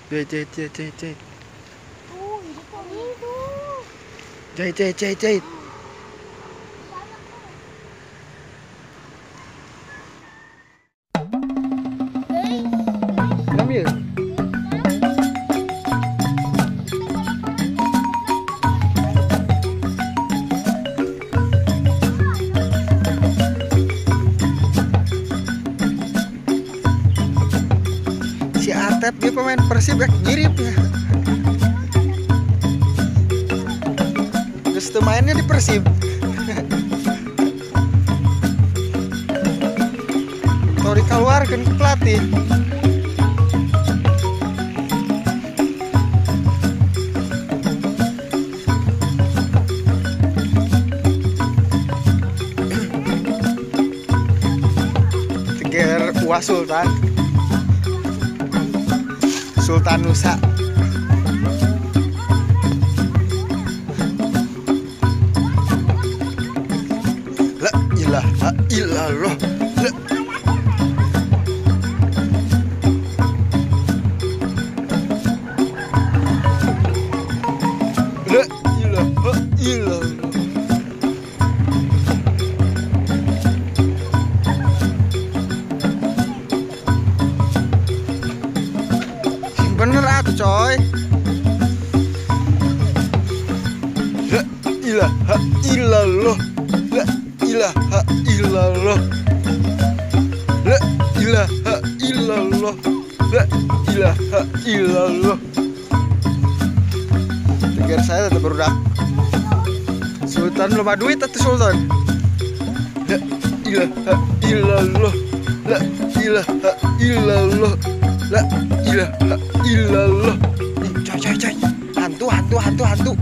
Jahit. Jahit. Ambil. Si Atep dia pemain Persib ya, girip ya. Terus mainnya di Persib. Kalau dikeluarkan ke pelatih. Teger Wah Sultan Nusa. La ilaha illallah. La ilaha illallah. Bener aku coy. La ilaha illallah. La ilaha illallah. La ilaha illallah. La ilaha illallah. Tegar saya tetap berudak. Sultan belum ada duit atau Sultan? La ilaha illallah. La ilaha illallah. La ilaha illallah. Coy. Hantu.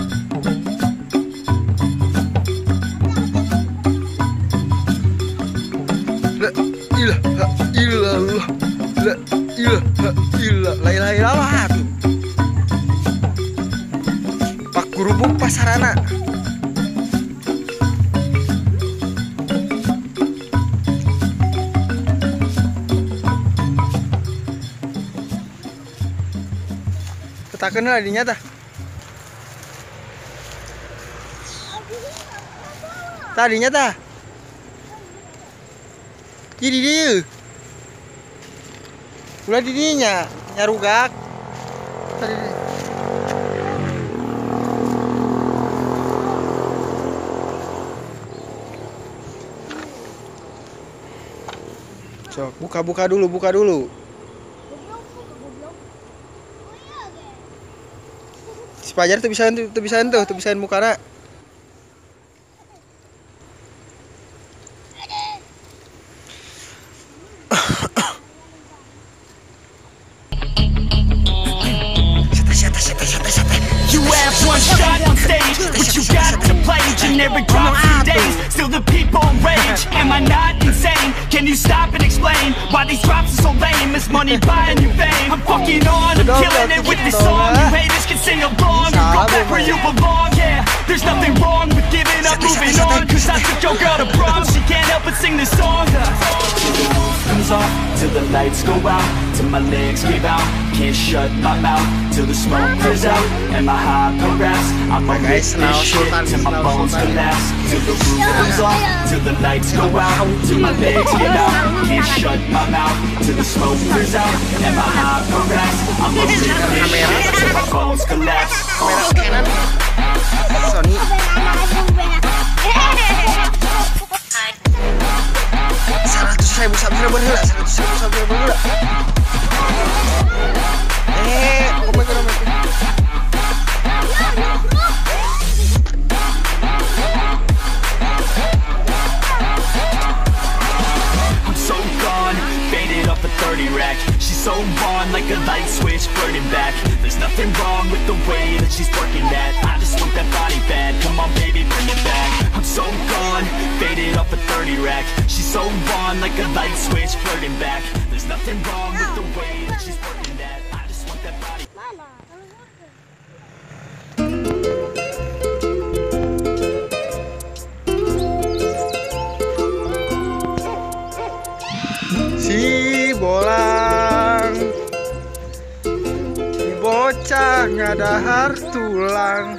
La ilaha illallah. La ilaha illallah. La ilaha illallah. Pak Gurubuk Pasarana. Tak kenal adinya tah. Tadinya tah. Jadi dia. Ulah didinya nyarugak. Tadi. Cok, buka dulu. Si Pajar tuh bisain mukana. You have one shot on stage, but you got to play generic drops for days. Still the people rage. Am I not insane? Can you stop and explain why these drops are so lame? Is money buying you fame? I'm fucking on, I'm killing it with this song. You haters can sing along and go back where you belong. Yeah, there's nothing wrong with giving up, moving on. Cause I took your girl to prom, she can't help but sing this song. Comes off till the lights go out, till my legs give out. Can't shut my mouth till the smoke clears out. And my high progress, I'ma rip this shit till my bones collapse. Till the roof comes off, till the lights go out, till my legs give out. Can't shut my mouth till the smoke clears out. And my high progress, I'ma rip this shit till my bones collapse. Sony. Subscriber heula. I'm so gone, faded off a 30 rack. She's so on like a light switch, flirting back. There's nothing wrong with the way that she's working that. I just want that body bad, come on baby, bring it back. I'm so gone, faded off a 30 rack. She's so on like a light switch, flirting back. There's nothing wrong with the way that she's working that. I just want that body. Si bolang bocah ngadahar tulang.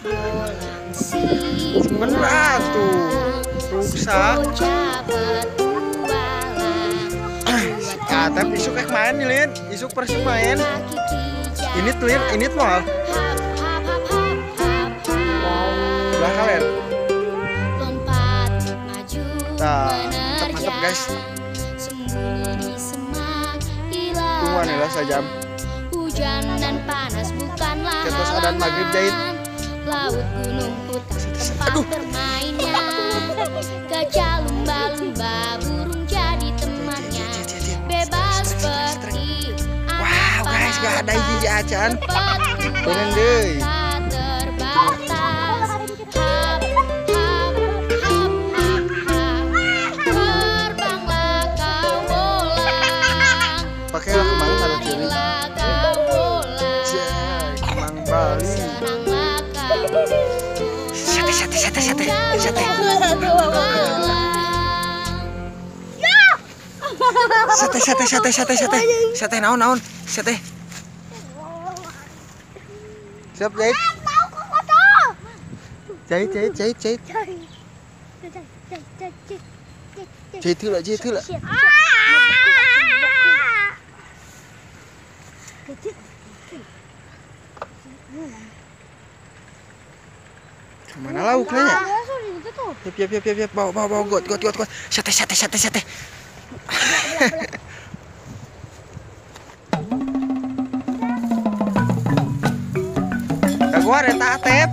Bener atuh. Rusak. Tapi isuk main nih, Lin. Isuk persib main. Ini Lin, ini mal. Udah kalian. Mantap guys. Tunggu nih lah sejam. Hujan dan panas bukanlah Ketos adan maghrib jahit. Laut gunung putih tempat bermainnya. Gajah lumba-lumba burung jadi temannya. Bebas pergi. Wow guys, gak ada hiji acan. Turun deh. Pakailah kemang pada kiri. Kemang Bali. Sate. Sate naon. Sate. Siap jahit. Jahit. Jahit heula. Kemana lauknya? Siap. Bawa. Got. Sate. Gua ada Atep.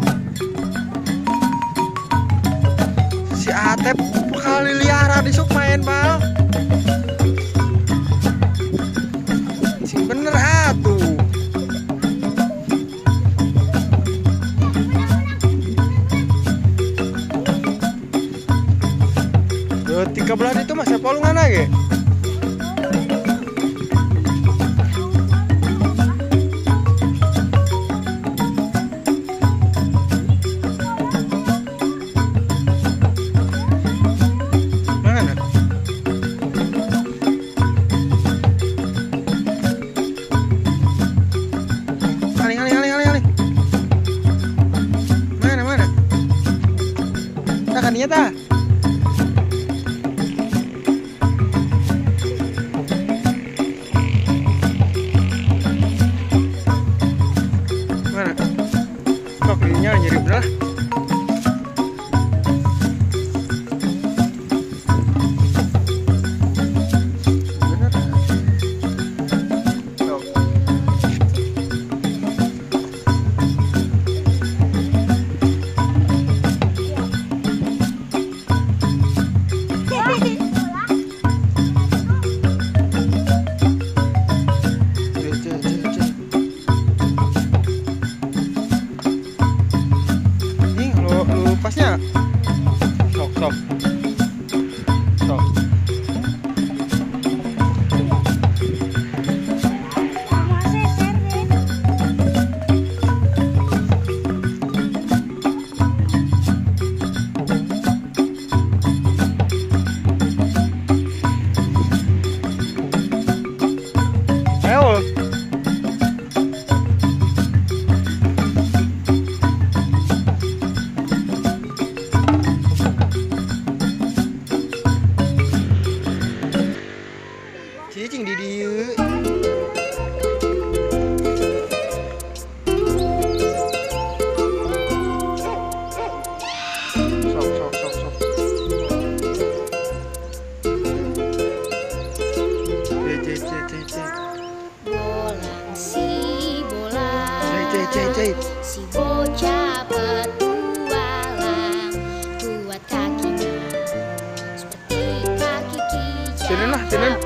Si Atep kali liara disuk main bal. Sing bener atuh. Tiga belas itu masa polungan lagi. Mana? Kali. Mana? Takaninya ta? Nyeri bener. Pasnya sok. Ayo. Cicing di dieu. Sok. Bolang. Si bocah petualang, kuat kakinya seperti kaki kijang.